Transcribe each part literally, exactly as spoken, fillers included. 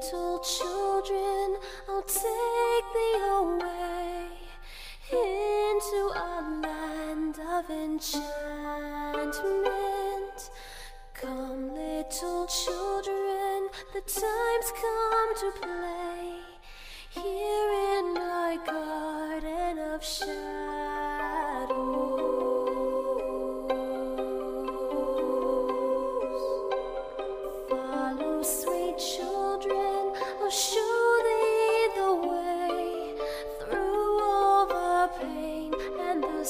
little children, I'll take thee away into a land of enchantment. Come, little children, the time's come to play here in my garden of shadows. Follow, sweet children, I'll show thee the way through all the pain and the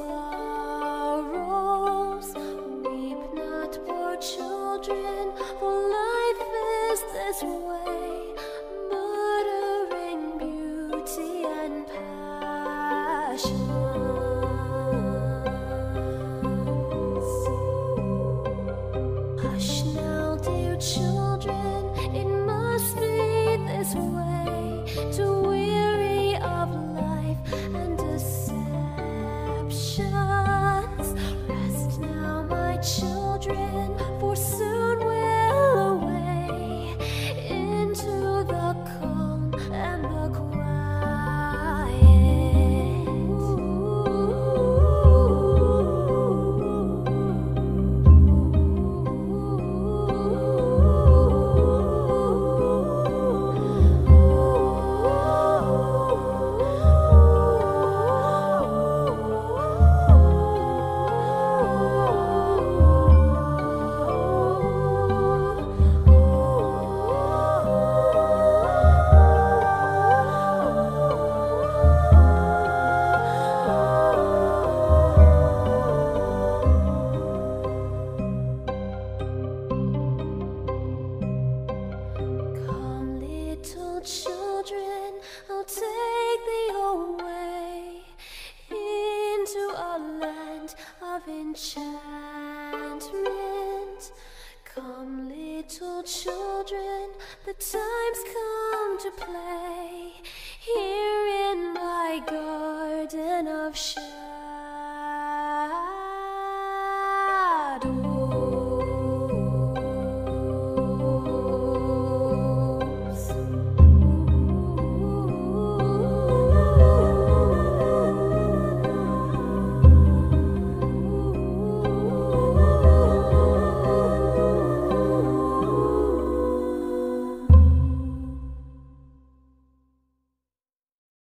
sorrows. Weep not, poor children, for life is this way, murdering beauty and passion. Hush now, dear children, it must be this way, to weary of life and deceptions. Rest now, my children, for soon we'll away into the calm and the quiet. Come, little children, I'll take thee away into a land of enchantment. Come, little children, the time's come to play here in my garden of shadows.